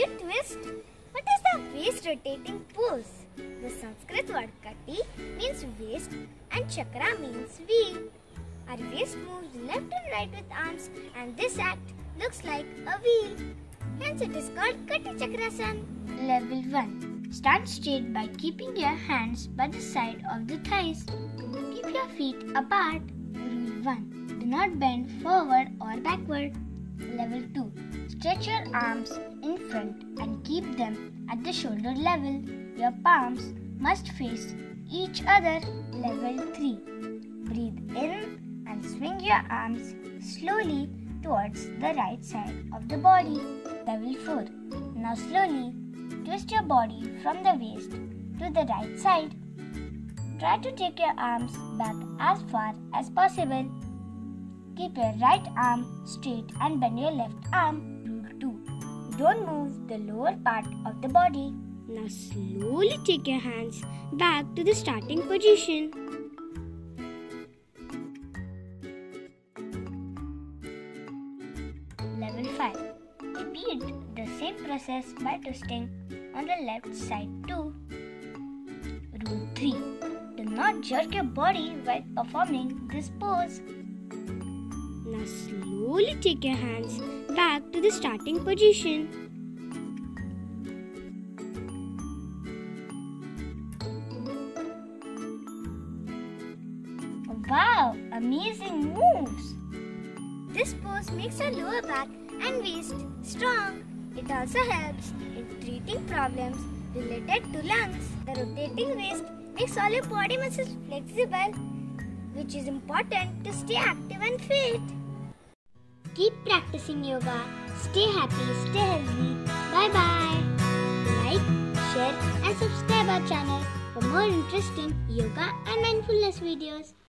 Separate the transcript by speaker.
Speaker 1: you twist? What is the waist rotating pose? The Sanskrit word Kati means waist and Chakra means wheel. Our waist moves left and right with arms, and this act looks like a wheel. Hence it is called Kati Chakrasana.
Speaker 2: Level 1. Stand straight by keeping your hands by the side of the thighs. Keep your feet apart. Rule 1. Do not bend forward or backward. Level 2. Stretch your arms in front and keep them at the shoulder level. Your palms must face each other. Level 3. Breathe in and swing your arms slowly towards the right side of the body. Level 4. Now slowly twist your body from the waist to the right side. Try to take your arms back as far as possible. Keep your right arm straight and bend your left arm. Rule 2. Don't move the lower part of the body.
Speaker 1: Now slowly take your hands back to the starting position.
Speaker 2: Level 5. Repeat the same process by twisting on the left side too. Rule 3. Do not jerk your body while performing this pose.
Speaker 1: Now slowly take your hands back to the starting position.
Speaker 2: Wow, amazing moves!
Speaker 1: This pose makes your lower back and waist strong. It also helps in treating problems related to lungs. The rotating waist makes all your body muscles flexible, which is important to stay active and fit.
Speaker 2: Keep practicing yoga. Stay happy, stay healthy. Bye-bye. Like, share and subscribe our channel for more interesting yoga and mindfulness videos.